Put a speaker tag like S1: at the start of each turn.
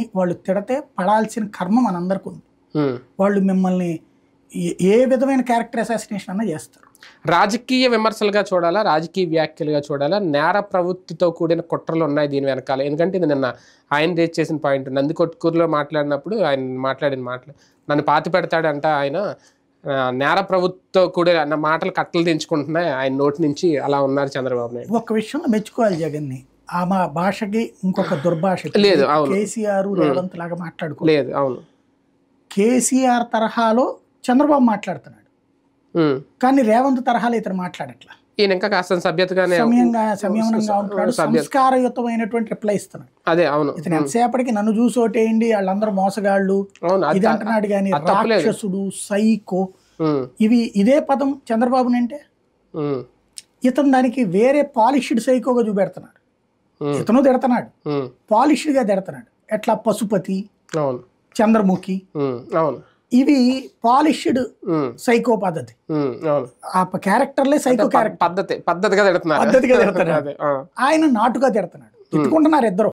S1: వాళ్ళు తిడితే పడాల్సిన కర్మ మనందరికి ఉంది. వాళ్ళు మిమ్మల్ని ఏ విధమైన క్యారెక్టర్ అసాసినేషన్ అన్నా చేస్తారు.
S2: రాజకీయ విమర్శలుగా చూడాలా, రాజకీయ వ్యాఖ్యలుగా చూడాలా, నేర ప్రవృత్తితో కూడిన కుట్రలు ఉన్నాయి దీని వెనకాల? ఎందుకంటే ఇది నిన్న ఆయన రేజ్ చేసిన పాయింట్. నందికొట్కూరులో మాట్లాడినప్పుడు ఆయన మాట్లాడిన మాటలు నన్ను పాతి పెడతాడంట ఆయన, నేర ప్రవృత్తితో కూడిన మాటలు కట్టలు తెంచుకుంటున్నాయి ఆయన నోటి నుంచి, అలా ఉన్నారు చంద్రబాబు నాయుడు.
S1: ఒక విషయంలో మెచ్చుకోవాలి జగన్ని, ఆ మా భాషకి ఇంకొక దుర్భాష
S2: లేదు. అవును,
S1: కేసీఆర్ రేవంత్ లాగా మాట్లాడుకో
S2: లేదు. అవును,
S1: కేసీఆర్ తరహాలో చంద్రబాబు మాట్లాడుతున్నాడు, కానీ రేవంత్ తరహాలో ఇతను మాట్లాడట్లా.
S2: ఈయన ఇంకా కాస్త సభ్యతగానే
S1: సంయమనంగా ఉంటున్నాడు, సంస్కారయుతమైన రిప్లై ఇస్తున్నాడు.
S2: అదే. అవును,
S1: ఇతను ఎంతసేపటికి నన్ను చూసి ఓటేయండి, వాళ్ళందరూ మోసగాళ్ళు ఇది అంటున్నాడు, కానీ రాక్షసుడు, సైకో, ఇదే పదం చంద్రబాబుని అంటే ఇతను దానికి వేరే పాలిష్డ్ సైకోగా చూపెడుతున్నాడు. ఇతను తిడుతున్నాడు, పాలిష్డ్ గా తిడుతున్నాడు. ఎట్లా పశుపతి, చంద్రముఖి, ఇవి పాలిష్డ్ సైకో పద్ధతి. ఆ క్యారెక్టర్లే సైకో క్యారెక్టర్,
S2: పద్ధతిగా తిడుతున్నాడు.
S1: ఆయన నాటుగా తిడుతున్నాడు. తిట్టుకుంటున్నారు ఇద్దరు.